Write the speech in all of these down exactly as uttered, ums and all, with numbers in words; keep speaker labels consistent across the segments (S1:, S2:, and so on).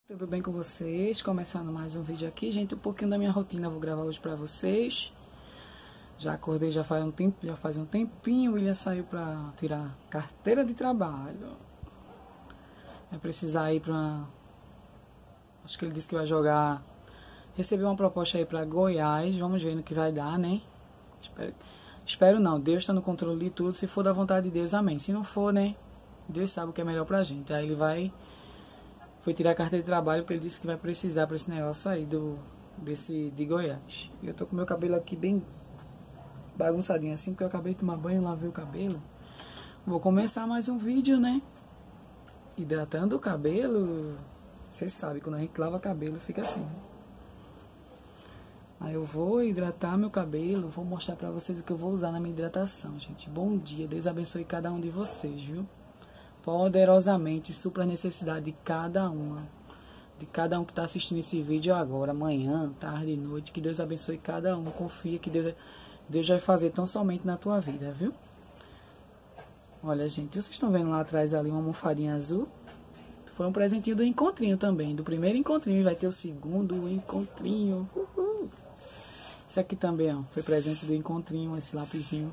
S1: Tudo bem com vocês? Começando mais um vídeo aqui, gente, um pouquinho da minha rotina eu vou gravar hoje pra vocês. Já acordei já faz um tempo, já faz um tempinho, o William saiu pra tirar carteira de trabalho. Vai precisar ir pra... Acho que ele disse que vai jogar... Recebeu uma proposta aí pra Goiás, vamos ver no que vai dar, né? Espero, Espero não, Deus tá no controle de tudo, se for da vontade de Deus, amém. Se não for, né? Deus sabe o que é melhor pra gente. Aí ele vai... Foi tirar a carteira de trabalho porque ele disse que vai precisar para esse negócio aí do, desse, de Goiás. E eu tô com meu cabelo aqui bem bagunçadinho assim, porque eu acabei de tomar banho, lavei o cabelo. Vou começar mais um vídeo, né? Hidratando o cabelo. Vocês sabem, quando a gente lava cabelo fica assim. Aí eu vou hidratar meu cabelo, vou mostrar pra vocês o que eu vou usar na minha hidratação, gente. Bom dia, Deus abençoe cada um de vocês, viu? Poderosamente, supra a necessidade de cada uma, de cada um que está assistindo esse vídeo agora, amanhã, tarde, noite, que Deus abençoe cada um, confia que Deus, Deus vai fazer tão somente na tua vida, viu? Olha, gente, vocês estão vendo lá atrás ali uma almofadinha azul? Foi um presentinho do encontrinho também, do primeiro encontrinho, vai ter o segundo encontrinho, uhul. Esse aqui também, ó, foi presente do encontrinho, esse lapisinho.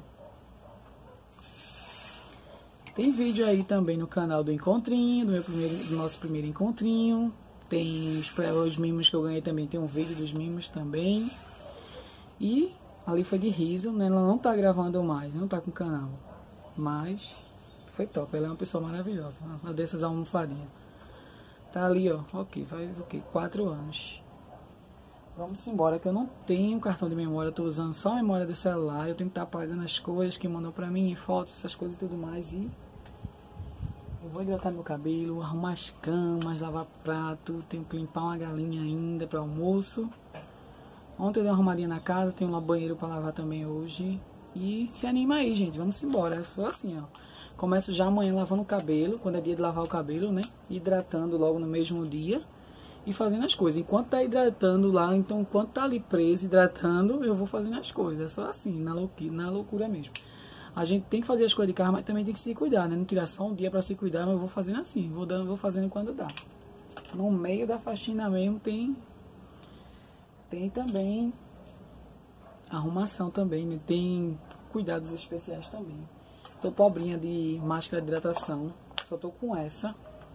S1: Tem vídeo aí também no canal do encontrinho, do, meu primeiro, do nosso primeiro encontrinho. Tem os, os mimos que eu ganhei também, tem um vídeo dos mimos também. E ali foi de riso, né? Ela não tá gravando mais, não tá com o canal. Mas foi top, ela é uma pessoa maravilhosa, uma dessas almofadinhas. Tá ali, ó, ok, faz o okay, que? Quatro anos. Vamos embora, que eu não tenho cartão de memória, eu tô usando só a memória do celular. Eu tenho que estar apagando as coisas que mandam pra mim, fotos, essas coisas e tudo mais. E eu vou hidratar meu cabelo, arrumar as camas, lavar prato, tenho que limpar uma galinha ainda para almoço. Ontem eu dei uma arrumadinha na casa, tenho um banheiro para lavar também hoje. E se anima aí, gente, vamos embora. Eu sou assim, ó. Começo já amanhã lavando o cabelo, quando é dia de lavar o cabelo, né? Hidratando logo no mesmo dia e fazendo as coisas. Enquanto tá hidratando lá, então enquanto tá ali preso, hidratando, eu vou fazendo as coisas. É só assim, na loucura, na loucura mesmo. A gente tem que fazer as coisas de casa, mas também tem que se cuidar, né? Não tirar só um dia pra se cuidar, mas eu vou fazendo assim, vou dando, vou fazendo quando dá. No meio da faxina mesmo tem tem também arrumação também, né? Tem cuidados especiais também. Tô pobrinha de máscara de hidratação, só tô com essa.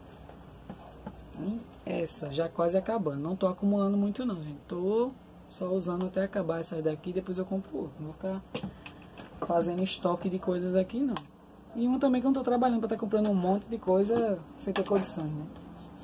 S1: Essa, já quase acabando. Não tô acumulando muito não, gente. Tô só usando até acabar essa daqui, depois eu compro outra. Não vou ficar fazendo estoque de coisas aqui, não. E uma também que eu não tô trabalhando pra estar tá comprando um monte de coisa sem ter condições, né?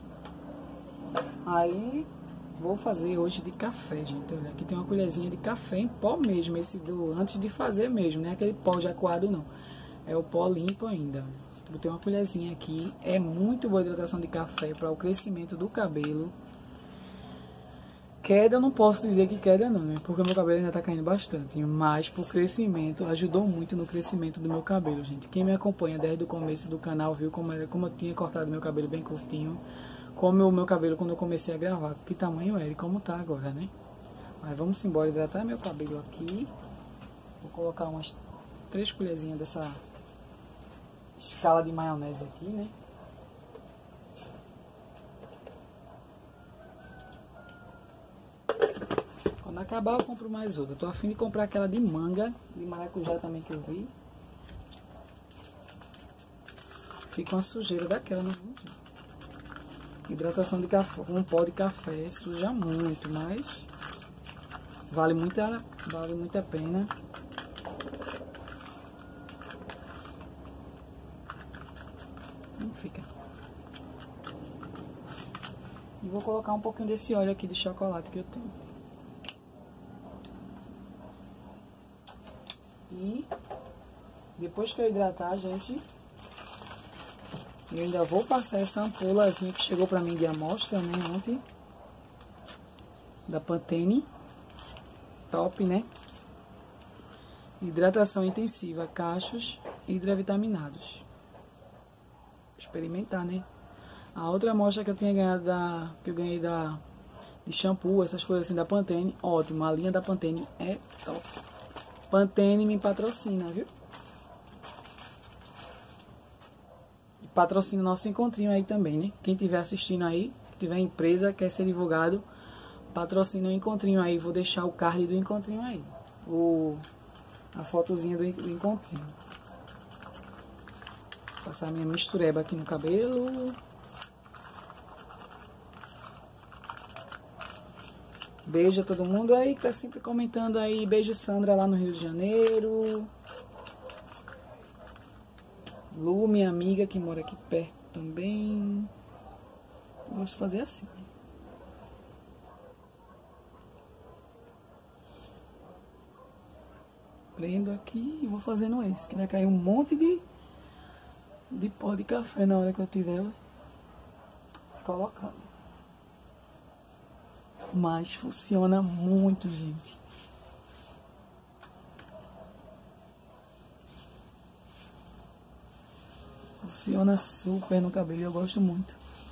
S1: Aí, vou fazer hoje de café, gente. Olha, aqui tem uma colherzinha de café em pó mesmo, esse do antes de fazer mesmo, não é aquele pó já coado, não. É o pó limpo ainda. Botei uma colherzinha aqui. É muito boa a hidratação de café para o crescimento do cabelo. Queda, eu não posso dizer que queda não, né? Porque meu cabelo ainda tá caindo bastante. Mas por crescimento, ajudou muito no crescimento do meu cabelo, gente. Quem me acompanha desde o começo do canal viu como, era, como eu tinha cortado meu cabelo bem curtinho. Como o meu cabelo quando eu comecei a gravar. Que tamanho era e como tá agora, né? Mas vamos embora hidratar meu cabelo aqui. Vou colocar umas três colherzinhas dessa escala de maionese aqui, né? Quando acabar eu compro mais outra. Eu tô a fim de comprar aquela de manga, de maracujá também que eu vi. Fica uma sujeira daquela, né? Hidratação de café, um pó de café suja muito, mas vale muito a, vale muito a pena. Não fica. E vou colocar um pouquinho desse óleo aqui de chocolate que eu tenho. E depois que eu hidratar, gente, eu ainda vou passar essa ampulazinha que chegou pra mim de amostra, né, ontem. Da Pantene. Top, né? Hidratação intensiva, cachos hidravitaminados. Experimentar, né? A outra amostra que eu tinha ganhado da... Que eu ganhei da... De shampoo, essas coisas assim da Pantene. Ótimo, a linha da Pantene é top. Pantene me patrocina, viu? E patrocina o nosso encontrinho aí também, né? Quem estiver assistindo aí, tiver empresa, quer ser divulgado, patrocina o encontrinho aí. Vou deixar o card do encontrinho aí. O, a fotozinha do, do encontrinho. Vou passar minha mistureba aqui no cabelo. Beijo a todo mundo aí que tá sempre comentando aí. Beijo, Sandra, lá no Rio de Janeiro. Lu, minha amiga, que mora aqui perto também. Gosto de fazer assim. Prendo aqui e vou fazendo esse. Que vai cair um monte de, de pó de café na hora que eu tiver colocando. Mas funciona muito, gente. Funciona super no cabelo, eu gosto muito.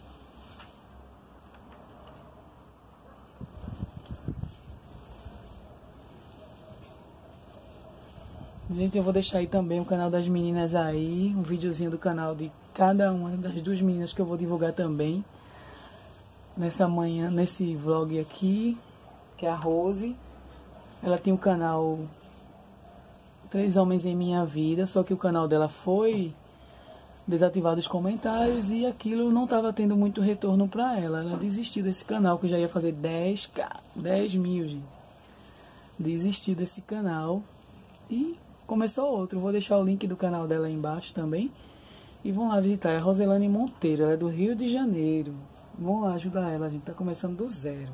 S1: Gente, eu vou deixar aí também o canal das meninas aí, um videozinho do canal de cada uma das duas meninas que eu vou divulgar também. Nessa manhã, nesse vlog aqui, que é a Rose. Ela tem o canal Três Homens em Minha Vida, só que o canal dela foi desativado os comentários e aquilo não estava tendo muito retorno pra ela. Ela desistiu desse canal, que já ia fazer dez mil, gente. Desistiu desse canal e começou outro. Vou deixar o link do canal dela aí embaixo também. E vão lá visitar. É a Roselane Monteiro, ela é do Rio de Janeiro. Vão lá ajudar ela, a gente tá começando do zero.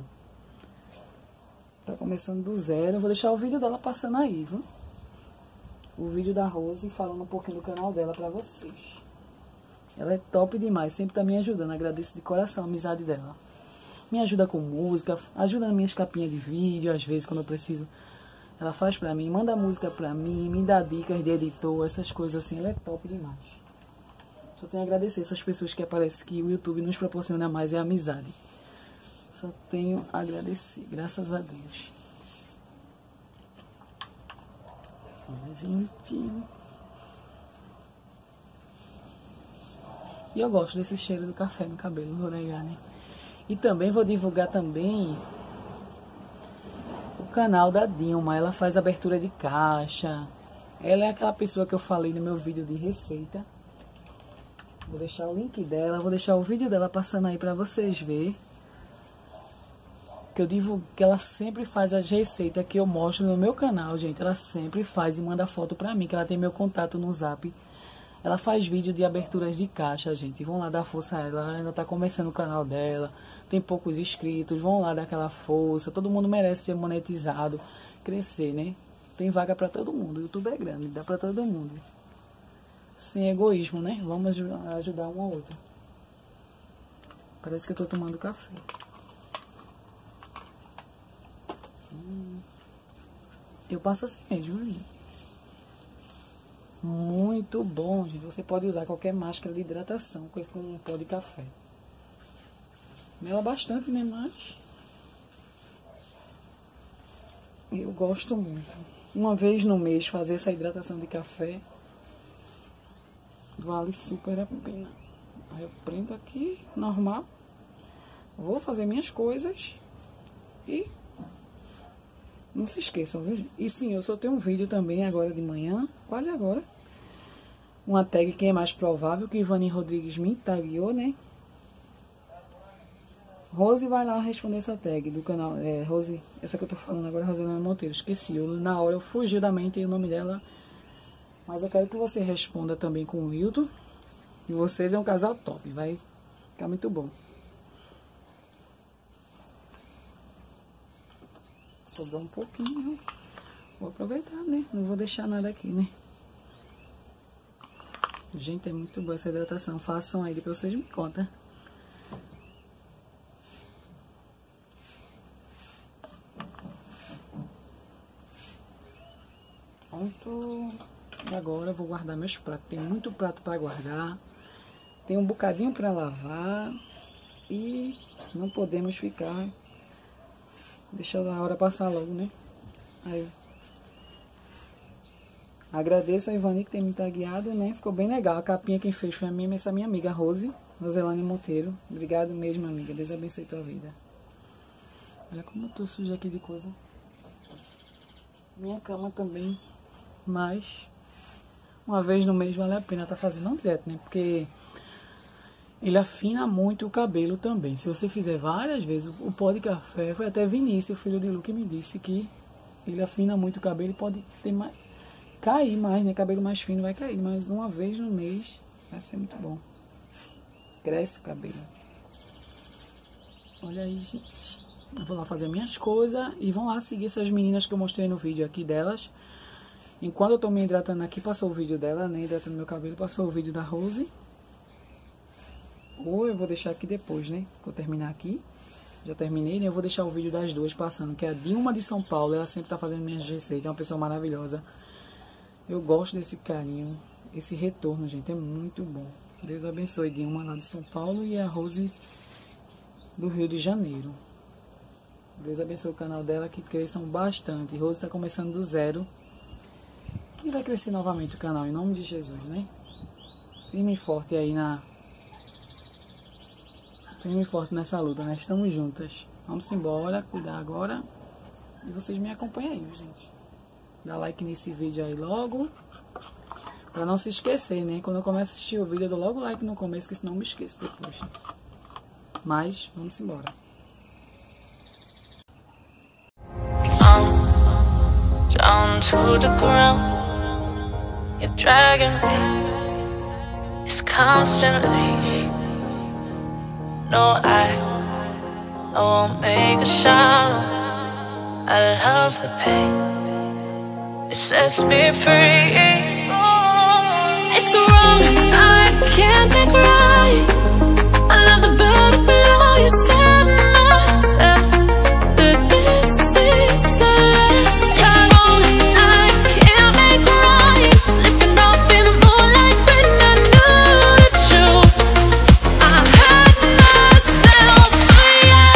S1: Tá começando do zero. Eu vou deixar o vídeo dela passando aí, viu? O vídeo da Rose falando um pouquinho do canal dela pra vocês. Ela é top demais, sempre tá me ajudando. Agradeço de coração a amizade dela. Me ajuda com música, ajuda nas minhas capinhas de vídeo, às vezes quando eu preciso. Ela faz pra mim, manda música pra mim, me dá dicas de editor, essas coisas assim. Ela é top demais. Só tenho a agradecer essas pessoas que aparecem, que o YouTube nos proporciona mais, é a amizade. Só tenho a agradecer, graças a Deus. Olha, gente. E eu gosto desse cheiro do café no cabelo, não vou negar, né? E também vou divulgar também o canal da Dilma. Ela faz abertura de caixa. Ela é aquela pessoa que eu falei no meu vídeo de receita. Vou deixar o link dela, vou deixar o vídeo dela passando aí pra vocês verem. Que eu divulgo, que ela sempre faz as receitas que eu mostro no meu canal, gente. Ela sempre faz e manda foto pra mim, que ela tem meu contato no Zap. Ela faz vídeo de aberturas de caixa, gente. Vão lá dar força a ela. Ela ainda tá começando o canal dela. Tem poucos inscritos. Vão lá dar aquela força. Todo mundo merece ser monetizado, crescer, né? Tem vaga pra todo mundo. O YouTube é grande, dá pra todo mundo. Sem egoísmo, né? Vamos ajudar um ao outro. Parece que eu tô tomando café. Hum. Eu passo assim mesmo, gente. Muito bom, gente. Você pode usar qualquer máscara de hidratação com um pó de café. Mela bastante, né? Mas eu gosto muito. Uma vez no mês fazer essa hidratação de café vale super a pena. Aí eu prendo aqui, normal. Vou fazer minhas coisas. E não se esqueçam, viu, gente? E sim, eu só tenho um vídeo também agora de manhã, quase agora. Uma tag que é mais provável, que Ivani Rodrigues me tagueou, né? Rose vai lá responder essa tag do canal. É, Rose, essa que eu tô falando agora é Roselane Monteiro. Esqueci, eu, na hora eu fugiu da mente o nome dela. Mas eu quero que você responda também com o Wilton. E vocês é um casal top, vai ficar muito bom. Sobrou um pouquinho. Vou aproveitar, né? Não vou deixar nada aqui, né? Gente, é muito boa essa hidratação. Façam aí, depois vocês me contam. Pronto. E agora eu vou guardar meus pratos. Tem muito prato para guardar. Tem um bocadinho para lavar. E não podemos ficar... Deixa a hora passar logo, né? Aí. Agradeço a Ivani que tem me tagueado, né? Ficou bem legal. A capinha quem fez foi a minha, essa minha amiga Rose. Roselane Monteiro. Obrigado mesmo, amiga. Deus abençoe tua vida. Olha como eu tô suja aqui de coisa. Minha cama também. Mas uma vez no mês vale a pena tá fazendo. Não direto, né? Porque ele afina muito o cabelo também. Se você fizer várias vezes o pó de café, foi até Vinícius, o filho de Lu, que me disse que ele afina muito o cabelo e pode ter mais, cair mais, né? Cabelo mais fino vai cair. Mas uma vez no mês vai ser muito bom. Cresce o cabelo. Olha aí, gente. Eu vou lá fazer minhas coisas e vão lá seguir essas meninas que eu mostrei no vídeo aqui delas. Enquanto eu tô me hidratando aqui, passou o vídeo dela, né? Hidratando meu cabelo, passou o vídeo da Rose. Ou eu vou deixar aqui depois, né? Vou terminar aqui. Já terminei, né? Eu vou deixar o vídeo das duas passando, que é a Dilma de São Paulo. Ela sempre tá fazendo minhas receitas, é uma pessoa maravilhosa. Eu gosto desse carinho, esse retorno, gente, é muito bom. Deus abençoe Dilma lá de São Paulo e a Rose do Rio de Janeiro. Deus abençoe o canal dela, que cresçam bastante. Rose está começando do zero. E vai crescer novamente o canal, em nome de Jesus, né? Firme e forte aí na... Firme e forte nessa luta, né? Estamos juntas. Vamos embora, cuidar agora. E vocês me acompanham aí, gente. Dá like nesse vídeo aí logo. Pra não se esquecer, né? Quando eu começo a assistir o vídeo, eu dou logo like no começo, que senão eu me esqueço depois. Mas, vamos embora.
S2: I'm down to the ground. You're dragging me. It's constantly. No, I, I won't make a sound. I love the pain. It sets me free. It's wrong, I can't think right. I love the bird below you, said myself that this is the last time. It's wrong, I can't make right. Slipping off in the moonlight when I knew the truth. I hurt myself for you.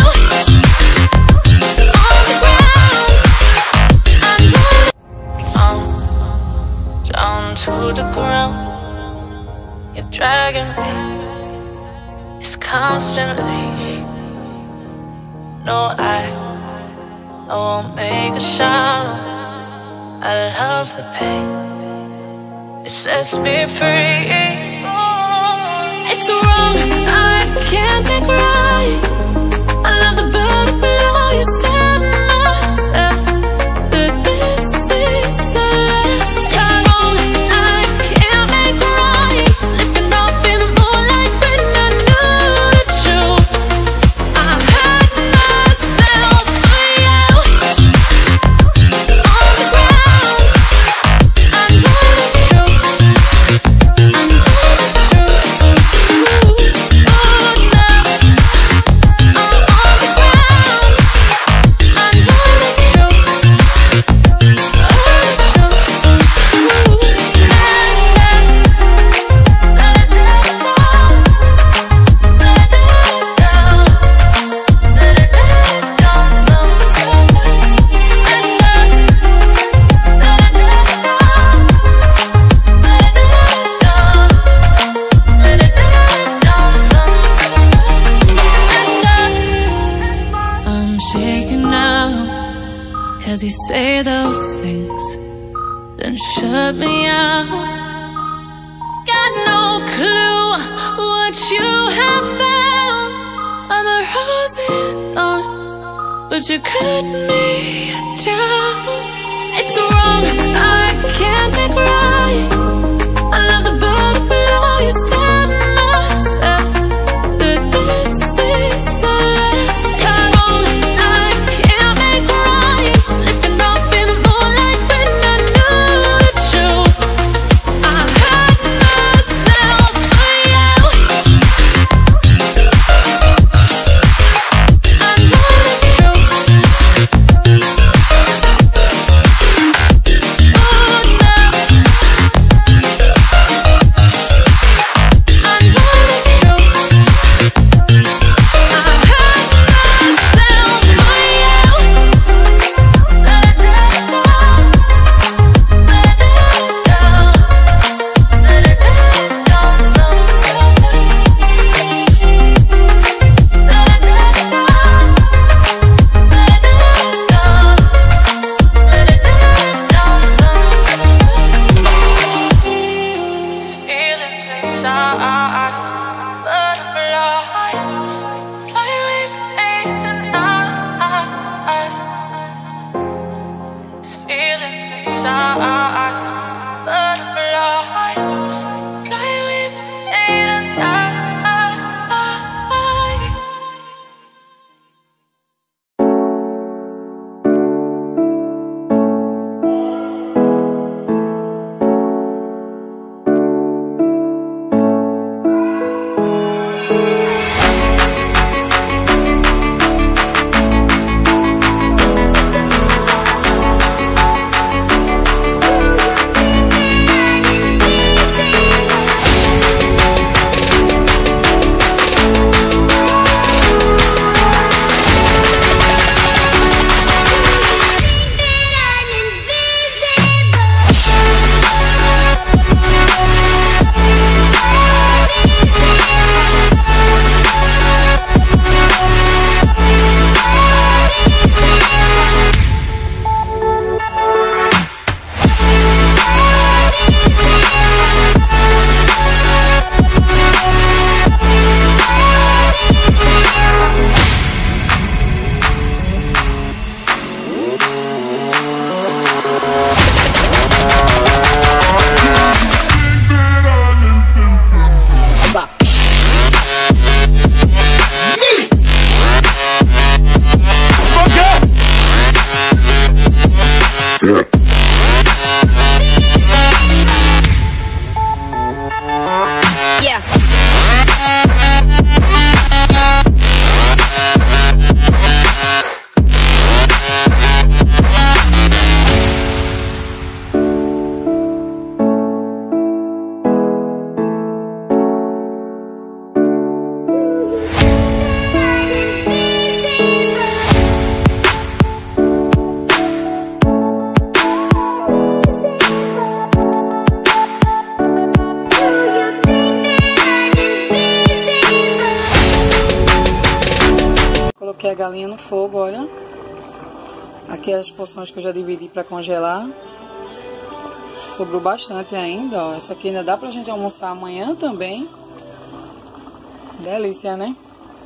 S2: On the ground, I know I'm down to the ground. You're dragging me. It's constantly. No, I, I won't make a sound. I love the pain. It sets me free. It's wrong, I can't think right. I love the bird below you, said myself that this is the last time. It's wrong, I can't make right. Slipping off in the moonlight when I knew the truth. I hurt myself for you. On the ground, I know the truth. I know the truth. Ooh, oh, now I'm on the ground. I know the truth. Oh, the truth. Ooh, let it down, let it down, let it down, sometimes. Let it down, let it down, let it down, sometimes. I'm shaking now, 'cause you say those things, then shut me out. Got no clue what you have found. I'm a rose in thorns, but you cut me down. It's wrong, I can't think right. I love the bird below you, said myself that this is the last time. It's wrong, I can't make right. Slipping off in the moonlight when I knew the truth. I hurt myself for you. I know the truth. Oh, now
S1: coloquei a galinha no fogo, olha. Aqui as porções que eu já dividi para congelar. Sobrou bastante ainda, ó. Essa aqui ainda dá pra gente almoçar amanhã também. Delícia, né?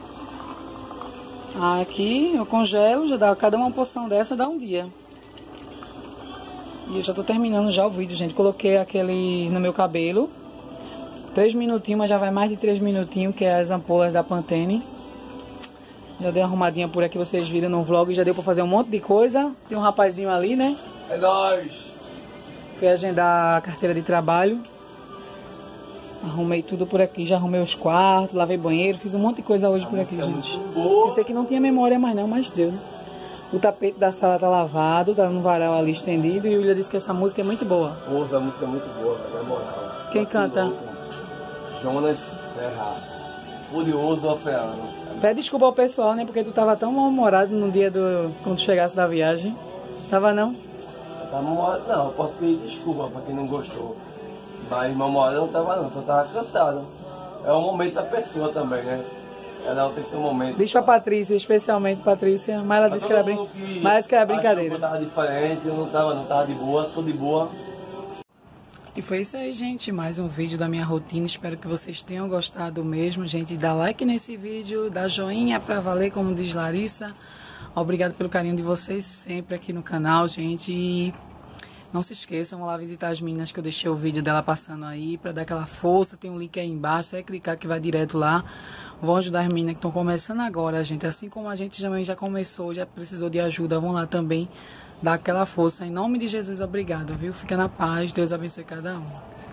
S1: Aqui eu congelo, já dá cada uma porção dessa dá um dia. E eu já tô terminando já o vídeo, gente. Coloquei aquele no meu cabelo. Três minutinhos, mas já vai mais de três minutinhos, que é as ampolas da Pantene. Já dei uma arrumadinha por aqui, vocês viram no vlog. Já deu pra fazer um monte de coisa. Tem um rapazinho ali, né?
S3: É nóis!
S1: Fui agendar a carteira de trabalho. Arrumei tudo por aqui. Já arrumei os quartos, lavei banheiro. Fiz um monte de coisa hoje por aqui, gente. Pensei que não tinha memória mais não, mas deu, né? O tapete da sala tá lavado, tá no varal ali estendido. E o William disse que essa música é muito boa.
S3: Pô, essa música é muito boa, na moral.
S1: Quem canta?
S3: Jonas Serra. Furioso Oceano.
S1: Pede desculpa ao pessoal, né? Porque tu tava tão mal-humorado no dia do... quando tu chegasse da viagem. Tava não?
S3: Tava mal-humorado não, eu posso pedir desculpa pra quem não gostou. Mas mal-humorado eu não tava não, só tava cansado. É o momento da pessoa também, né? Ela não tem seu momento.
S1: Diz pra Patrícia, especialmente Patrícia. Mas ela disse que era, brin...
S3: que
S1: mas que era brincadeira.
S3: Eu tava diferente, eu não tava, não tava de boa, tô de boa.
S1: E foi isso aí, gente. Mais um vídeo da minha rotina. Espero que vocês tenham gostado mesmo, gente. Dá like nesse vídeo, dá joinha pra valer, como diz Larissa. Obrigado pelo carinho de vocês sempre aqui no canal, gente. E não se esqueçam, vão lá visitar as meninas que eu deixei o vídeo dela passando aí, pra dar aquela força. Tem um link aí embaixo, é clicar que vai direto lá. Vão ajudar as meninas que estão começando agora, gente. Assim como a gente também já começou, já precisou de ajuda, vão lá também dar aquela força. Em nome de Jesus, obrigado, viu? Fica na paz, Deus abençoe cada um.